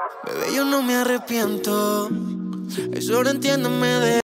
Bebé, yo no me arrepiento. Solo entiéndeme de